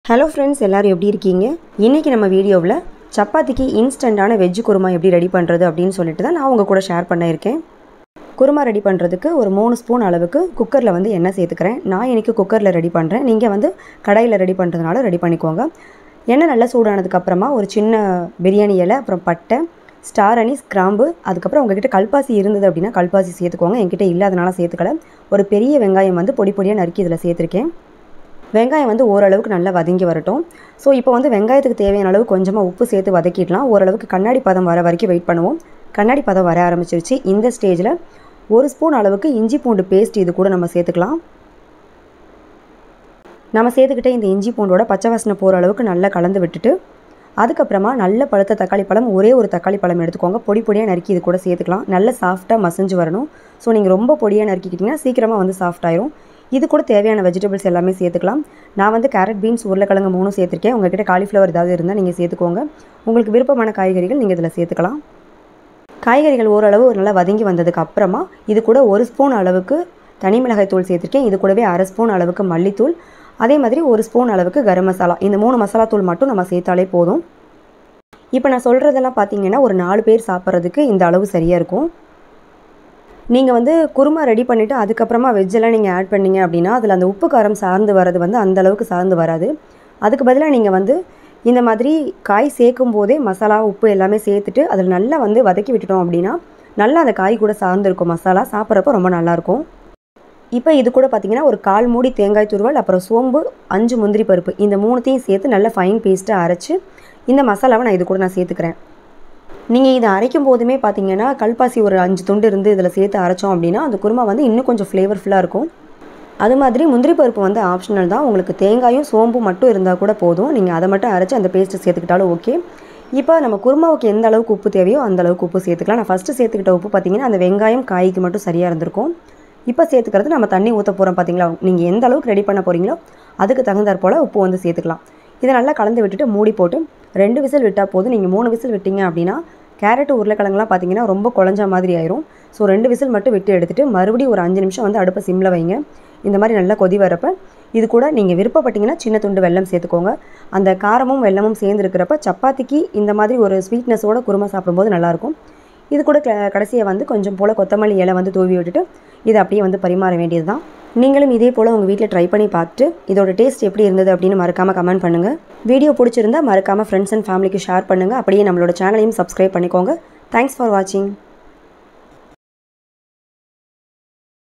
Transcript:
Hello friends, எல்லோரும் எப்படி இருக்கீங்க? இன்றைக்கி நம்ம வீடியோவில் சப்பாத்திக்கு இன்ஸ்டண்ட்டான வெஜ்ஜு குருமா எப்படி ரெடி பண்ணுறது அப்படின்னு சொல்லிட்டு தான் நான் உங்கள் கூட ஷேர் பண்ணியிருக்கேன். குருமா ரெடி பண்ணுறதுக்கு ஒரு 3 ஸ்பூன் அளவுக்கு குக்கரில் வந்து எண்ணெய் சேர்த்துக்கிறேன். நான் இன்றைக்கி குக்கரில் ரெடி பண்ணுறேன். நீங்கள் வந்து கடாயில் ரெடி பண்ணுறதுனால ரெடி பண்ணிக்கோங்க. எண்ணெய் நல்லா சூடானதுக்கப்புறமா ஒரு சின்ன பிரியாணி இலை, அப்புறம் பட்டை, ஸ்டார் அனீஸ், கிராம்பு, அதுக்கப்புறம் உங்ககிட்ட கல்பாசி இருந்தது அப்படின்னா கல்பாசி சேர்த்துக்கோங்க. என்கிட்ட இல்லாதனால சேர்த்துக்கல. ஒரு பெரிய வெங்காயம் வந்து பொடி பொடியாக நறுக்கி இதில் சேர்த்துருக்கேன். வெங்காயம் வந்து ஓரளவுக்கு நல்லா வதங்கி வரட்டும். ஸோ இப்போ வந்து வெங்காயத்துக்கு தேவையான அளவு கொஞ்சமாக உப்பு சேர்த்து வதக்கிடலாம். ஓரளவுக்கு கண்ணாடி பதம் வர வரைக்கும் வெயிட் பண்ணுவோம். கண்ணாடி பதம் வர ஆரம்பிச்சிருச்சு. இந்த ஸ்டேஜில் 1 ஸ்பூன் அளவுக்கு இஞ்சி பூண்டு பேஸ்ட் இது கூட நம்ம சேர்த்துக்கலாம். நம்ம சேர்த்துக்கிட்ட இந்த இஞ்சி பூண்டோட பச்சை வாசனை போகிற அளவுக்கு நல்லா கலந்து விட்டுட்டு, அதுக்கப்புறமா நல்ல பழுத்த தக்காளி பழம், ஒரே ஒரு தக்காளி பழம் எடுத்துக்கோங்க. பொடி பொடியாக நறுக்கி இது கூட சேர்த்துக்கலாம். நல்ல சாஃப்டாக மசிஞ்சு வரணும். ஸோ நீங்கள் ரொம்ப பொடியாக நறுக்கிக்கிட்டிங்கன்னா சீக்கிரமாக வந்து சாஃப்ட் ஆயிரும். இது கூட தேவையான வெஜிடபிள்ஸ் எல்லாமே சேர்த்துக்கலாம். நான் வந்து கேரட், பீன்ஸ், உருளைக்கிழங்கு 3 சேர்த்துருக்கேன். உங்கள்கிட்ட காலிஃப்ளவர் ஏதாவது இருந்தால் நீங்கள் சேர்த்துக்கோங்க. உங்களுக்கு விருப்பமான காய்கறிகள் நீங்கள் இதில் சேர்த்துக்கலாம். காய்கறிகள் ஓரளவு நல்லா வதங்கி வந்ததுக்கு அப்புறமா இது கூட 1 ஸ்பூன் அளவுக்கு தனி மிளகாய் தூள் சேர்த்துருக்கேன். இது கூடவே 1/2 ஸ்பூன் அளவுக்கு மல்லித்தூள், அதே மாதிரி 1 ஸ்பூன் அளவுக்கு கரம் மசாலா. இந்த 3 மசாலா தூள் மட்டும் நம்ம சேர்த்தாலே போதும். இப்போ நான் சொல்கிறதெல்லாம் பார்த்தீங்கன்னா ஒரு 4 பேர் சாப்பிட்றதுக்கு இந்த அளவு சரியாக இருக்கும். நீங்கள் வந்து குருமா ரெடி பண்ணிவிட்டு அதுக்கப்புறமா வெஜ்ஜெல்லாம் நீங்கள் ஆட் பண்ணிங்க அப்படின்னா அதில் அந்த உப்பு காரம் சார்ந்து வர்றது வந்து அந்தளவுக்கு சார்ந்து வராது. அதுக்கு பதிலாக நீங்கள் வந்து இந்த மாதிரி காய் சேர்க்கும் போதே மசாலா, உப்பு எல்லாமே சேர்த்துட்டு அதில் நல்லா வந்து வதக்கி விட்டுட்டோம் அப்படின்னா நல்லா அந்த காய் கூட சார்ந்துருக்கும். மசாலா சாப்பிட்றப்போ ரொம்ப நல்லாயிருக்கும். இப்போ இது கூட பார்த்திங்கன்னா ஒரு 1/4 மூடி தேங்காய் துருவல், அப்புறம் சோம்பு, 5 முந்திரி பருப்பு, இந்த 3த்தையும் சேர்த்து நல்லா ஃபைன் பேஸ்ட்டாக அரைச்சி இந்த மசாலாவை நான் இது கூட சேர்த்துக்கிறேன். நீங்கள் இதை அரைக்கும் போதுமே பார்த்தீங்கன்னா கல்பாசி ஒரு 5 துண்டு இருந்து இதில் சேர்த்து அரைச்சோம் அப்படின்னா அந்த குருமா வந்து இன்னும் கொஞ்சம் ஃப்ளேவர்ஃபுல்லாக இருக்கும். அது மாதிரி முந்திரி பருப்பு வந்து ஆப்ஷனல் தான். உங்களுக்கு தேங்காயும் சோம்பும் மட்டும் இருந்தால் கூட போதும். நீங்கள் அதை மட்டும் அரைச்சி அந்த பேஸ்ட்டை சேர்த்துக்கிட்டாலும் ஓகே. இப்போ நம்ம குருமாவுக்கு எந்த அளவுக்கு உப்பு தேவையோ அந்த அளவுக்கு உப்பு சேர்த்துக்கலாம். நான் ஃபஸ்ட்டு சேர்த்துக்கிட்ட உப்பு பார்த்திங்கன்னா அந்த வெங்காயம் காய்க்கு மட்டும் சரியாக இருந்திருக்கும். இப்போ சேர்த்துக்கிறது நம்ம தண்ணி ஊற்ற போகிறோம் பார்த்தீங்களா. நீங்கள் எந்த அளவுக்கு ரெடி பண்ண போகிறீங்களோ அதுக்கு தகுந்தாற் போல் உப்பு வந்து சேர்த்துக்கலாம். இதை நல்லா கலந்து விட்டுட்டு மூடி போட்டு 2 விசில் விட்டால் போதும். நீங்கள் 3 விசில் விட்டீங்க அப்படின்னா கேரட்டு, உருளைக்கிழங்குலாம் பார்த்தீங்கன்னா ரொம்ப குழஞ்ச மாதிரி ஆயிரும். ஸோ 2 விசில் மட்டும் விட்டு எடுத்துகிட்டு மறுபடியும் ஒரு 5 நிமிஷம் வந்து அடுப்பை சிம்மில் வைங்க. இந்த மாதிரி நல்லா கொதி வரப்போ இது கூட நீங்கள் விருப்பப்பட்டீங்கன்னா சின்ன துண்டு வெல்லம் சேர்த்துக்கோங்க. அந்த காரமும் வெல்லமும் சேர்ந்து இருக்கிறப்ப சப்பாத்திக்கு இந்த மாதிரி ஒரு ஸ்வீட்னஸோட குருமா சாப்பிடும்போது நல்லாயிருக்கும். இது கூட கடைசியை வந்து கொஞ்சம் போல் கொத்தமல்லி இலை வந்து தூவி விட்டுட்டு இதை அப்படியே வந்து பரிமாற வேண்டியது தான். நீங்களும் இதே போல் உங்கள் வீட்டில் ட்ரை பண்ணி பார்த்துட்டு இதோட டேஸ்ட் எப்படி இருந்தது அப்படின்னு மறக்காமல் கமெண்ட் பண்ணுங்கள். வீடியோ பிடிச்சிருந்தால் மறக்காமல் ஃப்ரெண்ட்ஸ் அண்ட் ஃபேமிலிக்கு ஷேர் பண்ணுங்கள். அப்படியே நம்மளோட சேனலையும் சப்ஸ்கிரைப் பண்ணிக்கோங்க. தேங்க்ஸ் ஃபார் வாட்சிங்.